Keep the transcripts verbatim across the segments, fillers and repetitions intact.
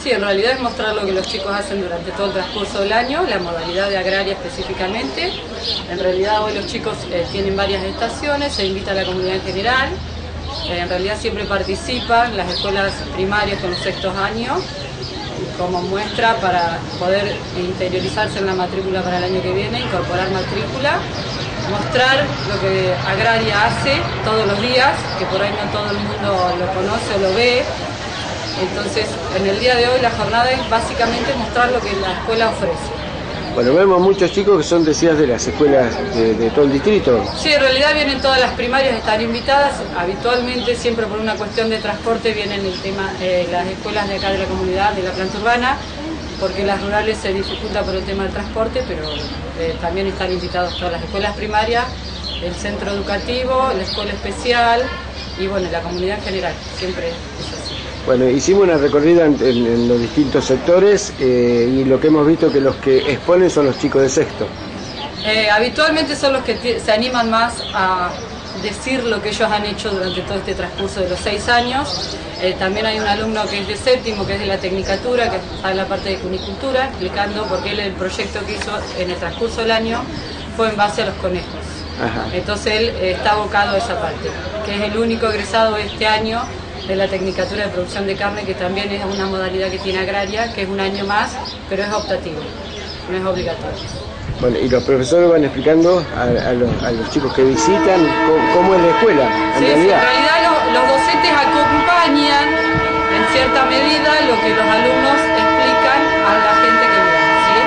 Sí, en realidad es mostrar lo que los chicos hacen durante todo el transcurso del año, la modalidad de agraria específicamente. En realidad hoy los chicos eh, tienen varias estaciones, se invita a la comunidad en general. Eh, en realidad siempre participan las escuelas primarias con los sextos años como muestra para poder interiorizarse en la matrícula para el año que viene, incorporar matrícula, mostrar lo que Agraria hace todos los días, que por ahí no todo el mundo lo conoce o lo ve. Entonces, en el día de hoy la jornada es básicamente mostrar lo que la escuela ofrece. Bueno, vemos muchos chicos que son, decías, de las escuelas de, de todo el distrito. Sí, en realidad vienen todas las primarias, están invitadas. Habitualmente, siempre por una cuestión de transporte, vienen el tema, eh, las escuelas de acá de la comunidad, de la planta urbana, porque las rurales se dificulta por el tema del transporte, pero eh, también están invitados todas las escuelas primarias, el centro educativo, la escuela especial y bueno, la comunidad en general, siempre es así. Bueno, hicimos una recorrida en, en, en los distintos sectores eh, y lo que hemos visto que los que exponen son los chicos de sexto. Eh, habitualmente son los que se animan más a decir lo que ellos han hecho durante todo este transcurso de los seis años. Eh, también hay un alumno que es de séptimo, que es de la Tecnicatura, que está en la parte de cunicultura, explicando por qué él, el proyecto que hizo en el transcurso del año fue en base a los conejos. Ajá. Entonces él eh, está abocado a esa parte, que es el único egresado este año de la Tecnicatura de Producción de Carne, que también es una modalidad que tiene Agraria, que es un año más, pero es optativo, no es obligatorio. Bueno, y los profesores van explicando a, a, los, a los chicos que visitan cómo, cómo es la escuela, en sí, realidad. Sí, en realidad los, los docentes acompañan en cierta medida lo que los alumnos explican a la gente que viene, ¿sí?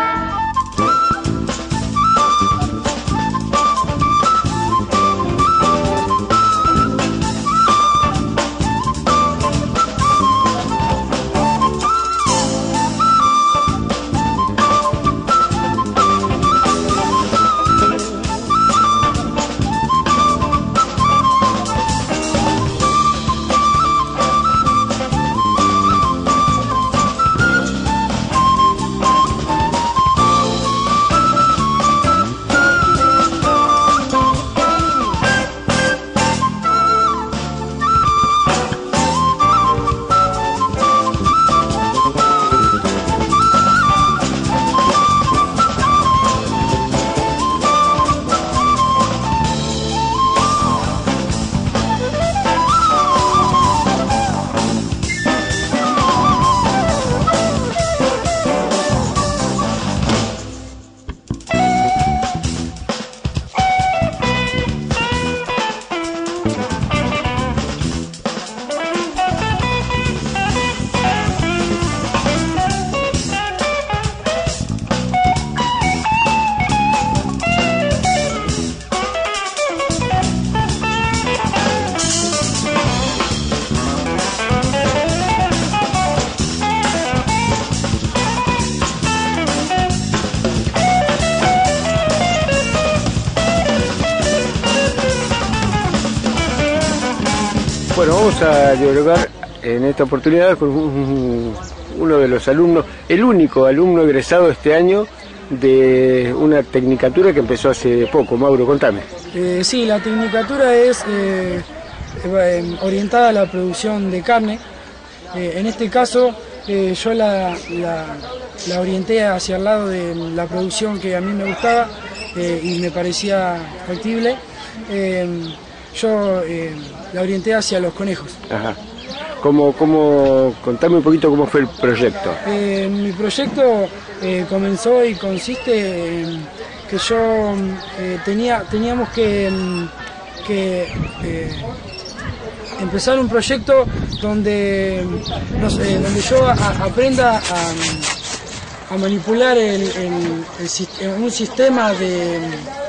Bueno, vamos a dialogar en esta oportunidad con un, uno de los alumnos, el único alumno egresado este año de una tecnicatura que empezó hace poco. Mauro, contame. Eh, sí, la tecnicatura es eh, orientada a la producción de carne. Eh, en este caso, eh, yo la, la, la orienté hacia el lado de la producción que a mí me gustaba eh, y me parecía factible. Eh, yo eh, la orienté hacia los conejos. Ajá. ¿Cómo, cómo, contame un poquito cómo fue el proyecto? Eh, mi proyecto eh, comenzó y consiste en que yo eh, tenía, teníamos que, que eh, empezar un proyecto donde, no sé, donde yo a, aprenda a, a manipular el, el, el, un sistema de,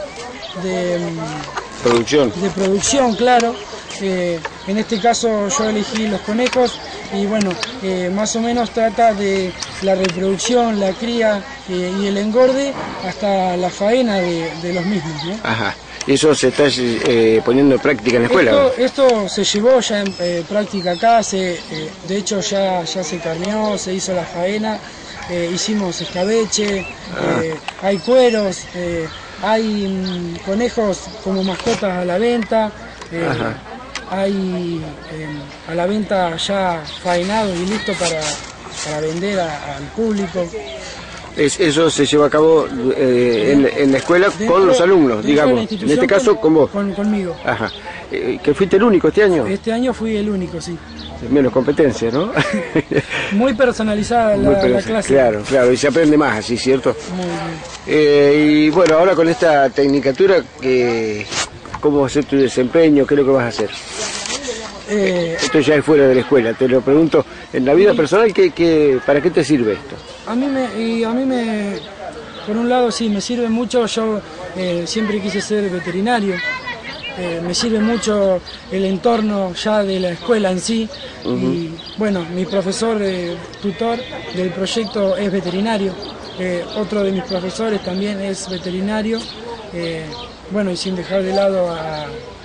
de producción. De producción, claro. Eh, en este caso yo elegí los conejos y bueno, eh, más o menos trata de la reproducción, la cría eh, y el engorde hasta la faena de, de los mismos, ¿no? Ajá. ¿Eso se está eh, poniendo en práctica en la escuela? Esto, esto se llevó ya en eh, práctica acá, se, eh, de hecho ya, ya se carneó, se hizo la faena, eh, hicimos escabeche, ah. eh, hay cueros, eh, hay mm, conejos como mascotas a la venta. Eh, hay eh, a la venta ya faenado y listo para, para vender a- al público. Es, eso se lleva a cabo eh, en, en la escuela Dentro- con los alumnos, dentro de la digamos. En institución este caso con vos. Con, conmigo. Ajá. Eh, ¿Que fuiste el único este año? Este año fui el único, sí. Menos competencia, ¿no? Muy personalizada la, Muy la personal. clase. Claro, claro, y se aprende más así, ¿cierto? Muy bien. Eh, y bueno, ahora con esta tecnicatura, que, ¿cómo va a ser tu desempeño? ¿Qué es lo que vas a hacer? Eh, Esto ya es fuera de la escuela, te lo pregunto. En la vida personal, ¿qué, qué, ¿para qué te sirve esto? a mí me, y a mí me, por un lado sí, me sirve mucho. Yo eh, siempre quise ser veterinario. Eh, me sirve mucho el entorno ya de la escuela en sí. Uh-huh. Y bueno, mi profesor eh, tutor del proyecto es veterinario. Eh, otro de mis profesores también es veterinario. Eh, bueno, y sin dejar de lado a, a,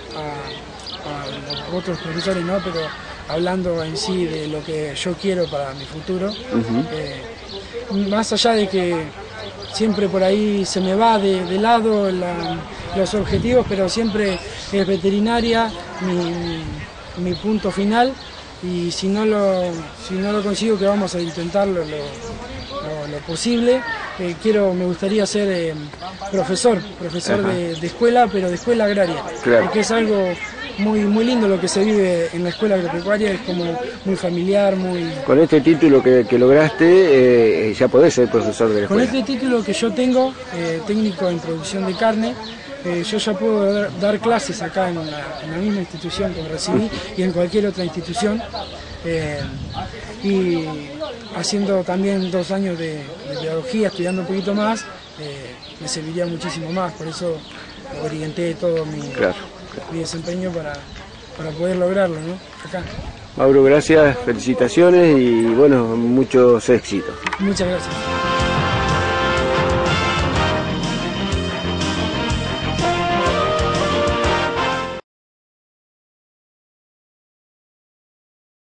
a otros profesores, ¿no? Pero hablando en sí de lo que yo quiero para mi futuro. Uh-huh. eh, más allá de que siempre por ahí se me va de, de lado la, los objetivos, pero siempre es veterinaria mi, mi, mi punto final, y si no lo, si no lo consigo, que vamos a intentarlo lo, lo, lo posible. Eh, quiero, me gustaría ser eh, profesor, profesor de, de escuela, pero de escuela agraria, claro. Porque es algo muy muy lindo lo que se vive en la escuela agropecuaria, es como muy familiar, muy... Con este título que, que lograste, eh, ya podés ser profesor de la escuela. Con este título que yo tengo, eh, técnico en producción de carne, eh, yo ya puedo dar, dar clases acá en la, en la misma institución que recibí y en cualquier otra institución, eh, y haciendo también dos años de, de pedagogía, estudiando un poquito más, eh, me serviría muchísimo más. Por eso orienté todo mi... Claro. mi desempeño para, para poder lograrlo, ¿no? Acá. Mauro, gracias, felicitaciones y bueno, muchos éxitos. Muchas gracias.